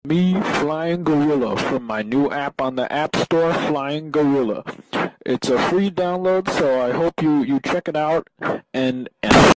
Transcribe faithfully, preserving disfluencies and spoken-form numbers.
Me, Flying Gorilla, from my new app on the App Store, Flying Gorilla. It's a free download, so I hope you, you check it out and, and